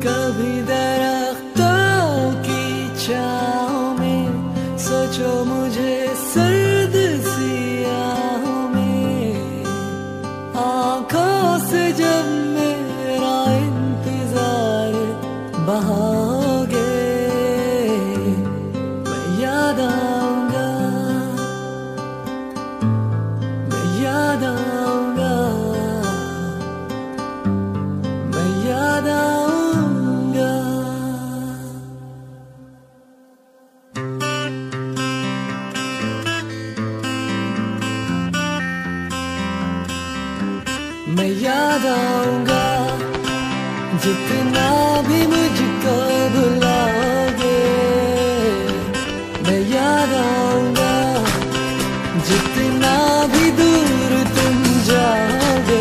कभी दरख्तों की छाँव में सोचो मुझे सर्द सियाहों में, आँखों से जब मेरा इंतजार बहाओगे मैं याद आऊंगा, मैं याद आऊंगा, मैं याद आऊंगा। मैं याद आऊंगा जितना भी मुझको भुलाओगे, मैं याद आऊंगा जितना भी दूर तुम जाओगे।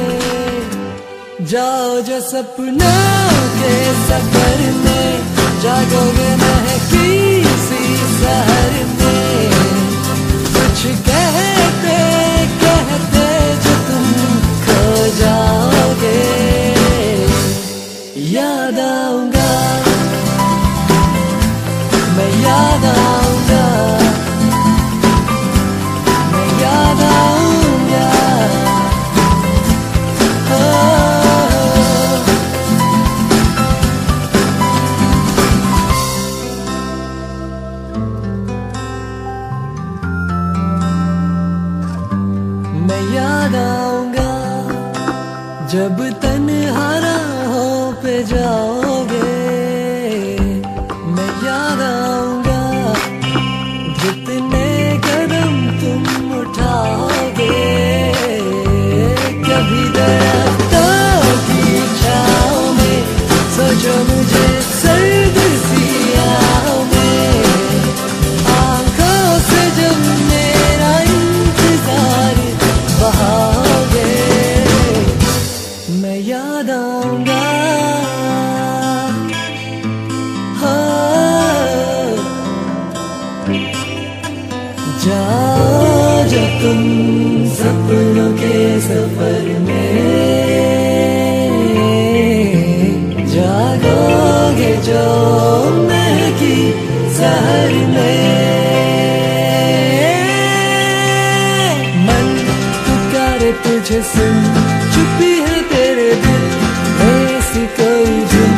जाओ जो सपनों के सफर में, जागोगे महकी सी शहर में, कुछ कहते कहते जो तुम खो जाओगे। याद आऊंगा, मैं याद आऊंगा, मैं याद आऊंगा, मैं याद आऊंगा जब तन्हा राहों पे जाओगे। मैं याद आऊंगा जितने कदम तुम उठाओगे। कभी दरख्तों की छाँव में सोचो मुझे सर्द सियाहों में, आँखों से जब मेरा इंतजार बहाओगे मैं याद आऊंगा। हाँ, जाओ जो तुम सपनों के सफर में, जागोगे जो महकी शहर में। मन पुकारे तुझे सुन, चुपी है तेरे दिल में ऐसी कोई